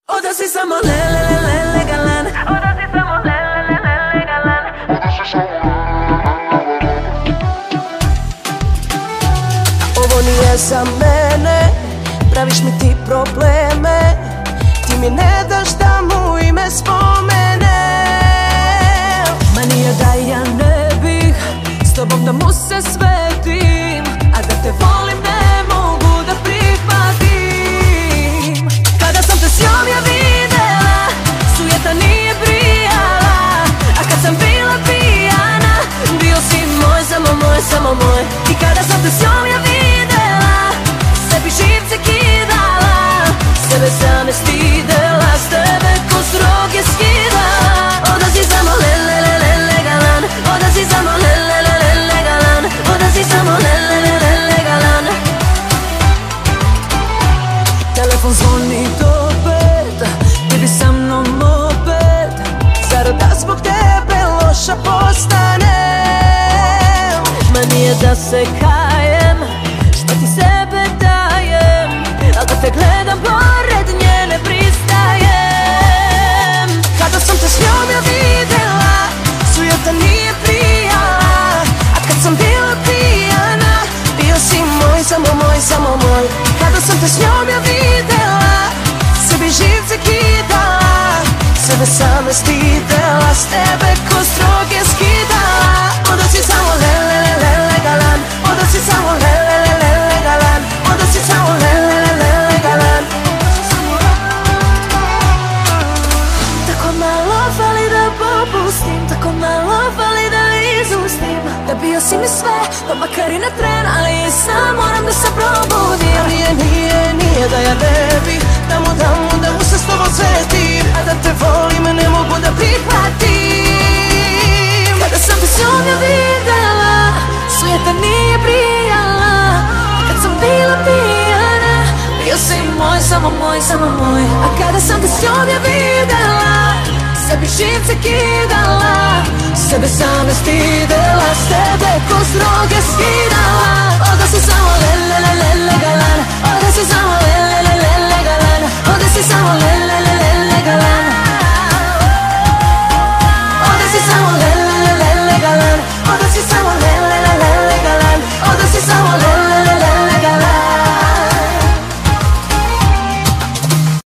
Oda si samo legalan. Oda si samo legalan. Ovo nije za mene, praviš mi ti probleme. Ti mi ne daš da mu ime spomenem. Ma nije da ja ne bih s tobom da mu se svetim, a da te volim ne mogu da prihvatim. Kada sam te s njom ja videla, sujeta nije prijala, a kad sam bila pijana, bio si moj, samo moj, samo moj. I kada sam te s njom ja videla, sebi živce kidala, sebe same stidela, s tebe ko stroge skidala. Odazi samo legalan, odazi samo legalan, odazi samo legalan. Telefon zvoni do pet, ti bi sa mnom opet, zar da zbog tebe loša postanem? Ma nije da se kajem, što ti sebe dajem, al da te gledam pored nje ne pristajem. Kada sam te s njom ja videla, sujeta nije prijala, a kad sam bila pijana, bio si moj, samo moj, samo moj. Kada sam te s njom ja videla, sebi živce kidala, sebe same stidela, s tebe ko stroge skidala. Onda si samo legalan, onda si samo legalan, onda si samo legalan. Tako malo fali da popustim, tako malo fali da izustim, da bio si mi sve, pa makar i na tren, ali sam moram da se probudim. Nije da ja ne bih da mu se s tobom svetim, a da te volim ne mogu da prihvatim. Kada sam te s njom ja videla, sujeta nije prijala, kad sam bila pijana, bio si moj, samo moj, samo moj. A kada sam te s njom ja videla, sebi živce kidala, sebe same stidela,